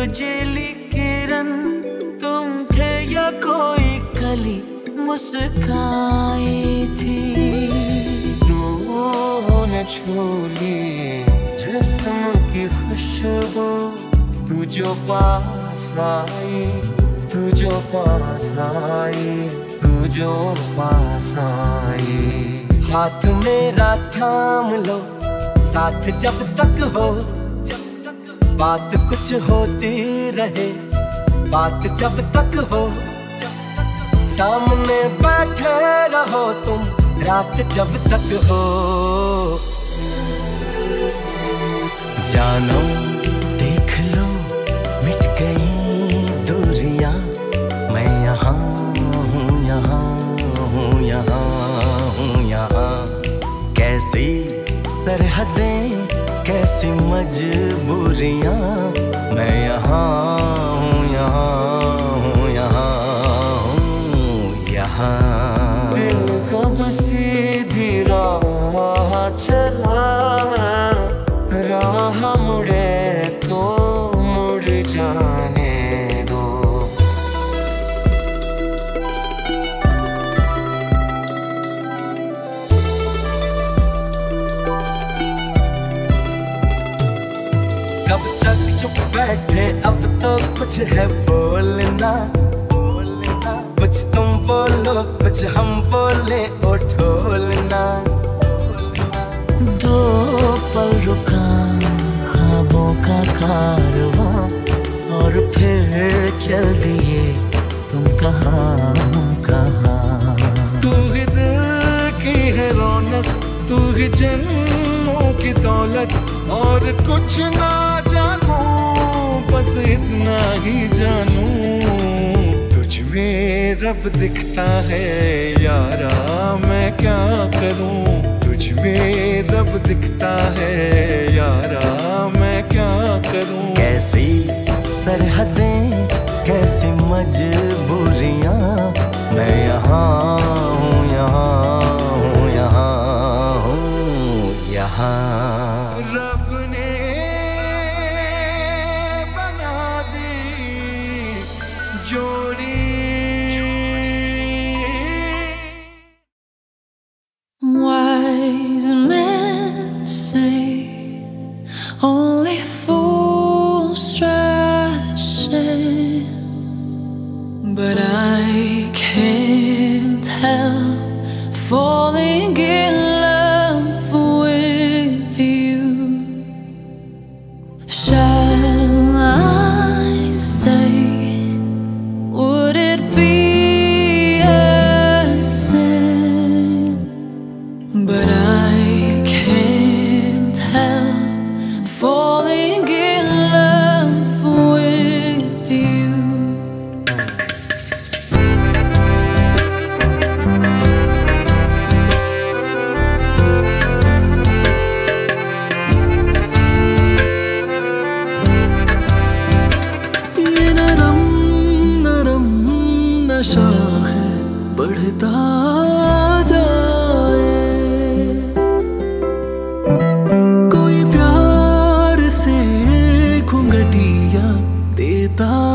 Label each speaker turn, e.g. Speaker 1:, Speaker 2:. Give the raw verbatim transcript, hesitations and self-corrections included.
Speaker 1: बर्जीली किरण तुम थे या कोई कली मुस्काई थी।
Speaker 2: रूह ने छू ली जिस्म की खुशबू, तू जो पास आई, तू जो पास आई, तू जो पास आई।
Speaker 1: हाथ मेरा थाम लो साथ जब तक हो, बात कुछ होती रहे बात जब तक हो। सामने बैठे रहो तुम रात जब तक हो। जानो देख लो मिट गई दूरियां, मैं यहाँ हूँ यहाँ हूँ यहाँ हूँ यहाँ। कैसी सरहदें कैसी मजबूरियां, मैं यहाँ हूँ यहाँ हूँ यहाँ हूँ यहाँ।
Speaker 2: दिल कब सीधी राह चला, राह मुड़े तो मुड़ जाने दो।
Speaker 1: कब तक चुप बैठे अब तो कुछ है बोलना, बोलना कुछ तुम बोलो कुछ हम बोले ओ ढोलना। दो पल रुका ख्वाबों का कारवां और फिर चल दिए तुम कहाँ हम कहाँ।
Speaker 2: तू ही दिल की है रौनक, तू ही जन्मों की दौलत, और कुछ ना जानू बस इतना ही जानू। तुझ में रब दिखता है यारा मैं क्या करूं, तुझ में रब दिखता है यारा मैं क्या करूं।
Speaker 1: कैसी सरहदें कैसी मजबूरियां, मैं यहाँ हूँ यहाँ हूँ यहाँ हूँ यहाँ।
Speaker 2: रब ने बना दी जोड़ी।
Speaker 3: Wise men say only fools rush in, but I can't help falling in love with you. Shall I stay? Would it be a sin? But I can't help falling in love with you.
Speaker 1: ये नरम नरम नशा है बढ़ता जाए, कोई प्यार से घुंघटिया देता